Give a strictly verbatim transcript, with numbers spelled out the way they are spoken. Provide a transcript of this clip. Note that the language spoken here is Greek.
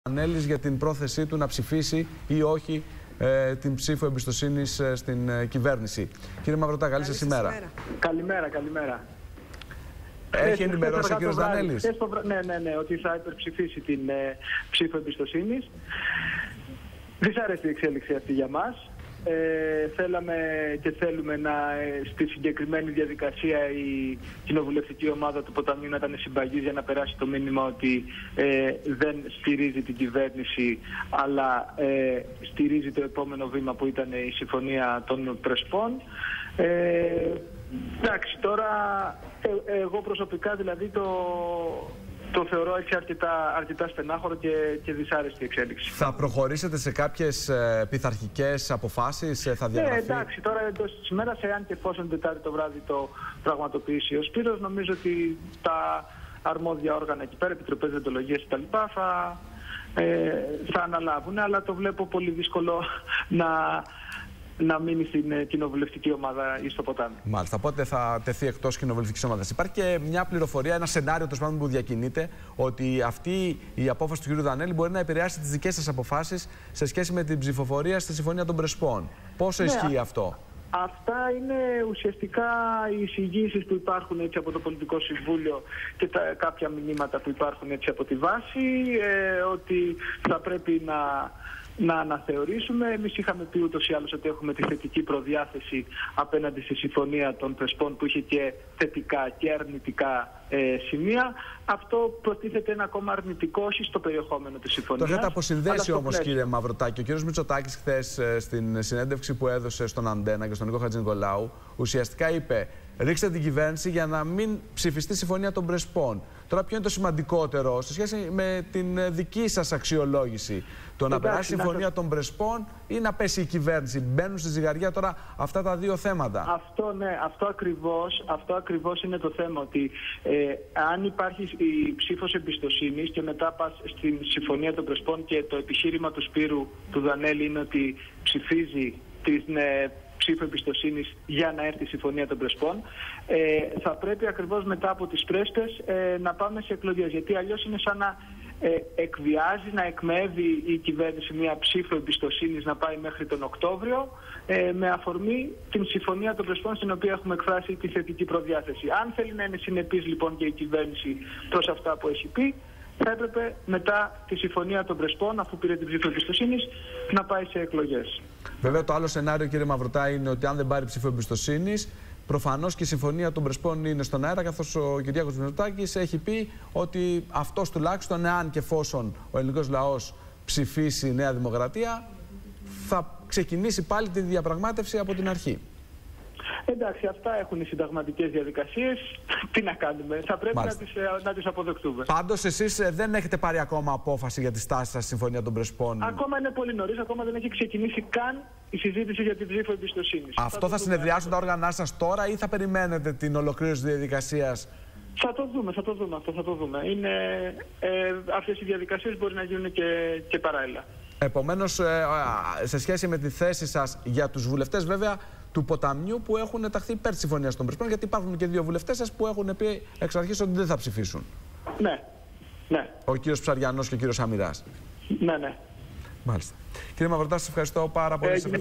Ανέλης για την πρόθεσή του να ψηφίσει ή όχι ε, την ψήφο εμπιστοσύνης ε, στην ε, κυβέρνηση. Κύριε Μαυρωτά, καλή σας ημέρα. Καλημέρα, καλημέρα. Έχει ενημερώσει ο κύριος Δανέλης? Ναι, ναι, ναι, ότι θα υπερψηφίσει την ε, ψήφο εμπιστοσύνης. Δυσάρεστη εξέλιξη αυτή για μας. Ε, θέλαμε και θέλουμε να, ε, στη συγκεκριμένη διαδικασία η κοινοβουλευτική ομάδα του Ποταμιού να ήταν συμπαγής για να περάσει το μήνυμα ότι ε, δεν στηρίζει την κυβέρνηση, αλλά ε, στηρίζει το επόμενο βήμα που ήταν η συμφωνία των Πρεσπών. Ε, εντάξει, τώρα ε, εγώ προσωπικά δηλαδή το... Το θεωρώ έτσι αρκετά, αρκετά στενάχωρο και, και δυσάρεστη εξέλιξη. Θα προχωρήσετε σε κάποιες ε, πειθαρχικές αποφάσεις, ε, θα διαγραφεί? Ναι, εντάξει, τώρα εντός της ημέρας, εάν και εφόσον Τετάρτη το βράδυ το πραγματοποιήσει ο Σπύρος, νομίζω ότι τα αρμόδια όργανα εκεί πέρα, επιτροπές διοντολογίας κτλ. Θα, ε, θα αναλάβουν, αλλά το βλέπω πολύ δύσκολο να... να μείνει στην κοινοβουλευτική ομάδα ή στο ποτάμι. Μάλιστα. Πότε θα τεθεί εκτός κοινοβουλευτικής ομάδας? Υπάρχει και μια πληροφορία, ένα σενάριο τέλος που διακινείται, ότι αυτή η απόφαση του κ. Δανέλη μπορεί να επηρεάσει τις δικές σας αποφάσεις σε σχέση με την ψηφοφορία στη Συμφωνία των Πρεσπών. Πόσο ναι, ισχύει αυτό? Αυτά είναι ουσιαστικά οι εισηγήσεις που υπάρχουν έτσι από το Πολιτικό Συμβούλιο και τα, κάποια μηνύματα που υπάρχουν έτσι από τη βάση, ε, ότι θα πρέπει να... να αναθεωρήσουμε. Εμείς είχαμε πει ούτως ή άλλως ότι έχουμε τη θετική προδιάθεση απέναντι στη Συμφωνία των Πρεσπών που είχε και θετικά και αρνητικά ε, σημεία. Αυτό προτίθεται ένα ακόμα αρνητικό, όχι στο περιεχόμενο της συμφωνίας. Το έχετε αποσυνδέσει όμως, κύριε Μαυροτάκη. Ο κύριος Μητσοτάκης χθες ε, στην συνέντευξη που έδωσε στον Αντένα και στον Νίκο Χατζηνικολάου ουσιαστικά είπε: ρίξτε την κυβέρνηση για να μην ψηφιστεί η Συμφωνία των Πρεσπών. Τώρα, ποιο είναι το σημαντικότερο σε σχέση με την δική σας αξιολόγηση? Το να περάσει η Συμφωνία των Πρεσπών ή να πέσει η κυβέρνηση? Μπαίνουν στη ζυγαριά τώρα αυτά τα δύο θέματα. Αυτό, ναι, αυτό ακριβώς, αυτό ακριβώς είναι το θέμα. Ότι ε, αν υπάρχει η ψήφος εμπιστοσύνης και μετά πας στην Συμφωνία των Πρεσπών και το επιχείρημα του Σπύρου του Δανέλη είναι ότι ψηφίζει την ε, ψήφο εμπιστοσύνης για να έρθει η Συμφωνία των Πρεσπών, ε, θα πρέπει ακριβώς μετά από τις πρέσπες ε, να πάμε σε εκλογές. Γιατί αλλιώς είναι σαν να ε, εκβιάζει, να εκμεύει η κυβέρνηση μια ψήφο εμπιστοσύνης να πάει μέχρι τον Οκτώβριο, ε, με αφορμή την Συμφωνία των Πρεσπών, στην οποία έχουμε εκφράσει τη θετική προδιάθεση. Αν θέλει να είναι συνεπής λοιπόν και η κυβέρνηση προς αυτά που έχει πει, θα έπρεπε μετά τη Συμφωνία των Πρεσπών, αφού πήρε την ψήφο εμπιστοσύνης, να πάει σε εκλογές. Βέβαια, το άλλο σενάριο, κύριε Μαυρωτά, είναι ότι αν δεν πάρει ψήφο εμπιστοσύνης, προφανώς και η Συμφωνία των Πρεσπών είναι στον αέρα, καθώς ο Κυριάκος Μητσοτάκης έχει πει ότι αυτός τουλάχιστον, εάν και εφόσον ο ελληνικός λαός ψηφίσει η Νέα Δημοκρατία, θα ξεκινήσει πάλι τη διαπραγμάτευση από την αρχή. Εντάξει, αυτά έχουν οι συνταγματικές διαδικασίες. Τι να κάνουμε, θα πρέπει να τις, να τις αποδεχτούμε. Πάντως, εσείς δεν έχετε πάρει ακόμα απόφαση για τη στάση σας στη Συμφωνία των Πρεσπών? Ακόμα είναι πολύ νωρίς, ακόμα δεν έχει ξεκινήσει καν η συζήτηση για την ψήφο εμπιστοσύνης. Αυτό θα, θα συνεδριάσουν τα όργανα σας τώρα ή θα περιμένετε την ολοκλήρωση της διαδικασίας? Θα το δούμε, θα το δούμε αυτό, θα το δούμε. Είναι, ε, αυτές οι διαδικασίες μπορεί να γίνουν και, και παράλληλα. Επομένως, ε, σε σχέση με τη θέση σας για τους βουλευτές, βέβαια, του Ποταμιού που έχουν ταχθεί υπέρ της Συμφωνίας των Πρεσπών, γιατί υπάρχουν και δύο βουλευτές σας που έχουν πει εξ αρχής ότι δεν θα ψηφίσουν. Ναι, ναι. Ο κύριος Ψαριανός και ο κύριος Αμυράς. Ναι, ναι. Μάλιστα. Κύριε Μαυρωτά, σας ευχαριστώ πάρα πολύ. Ε,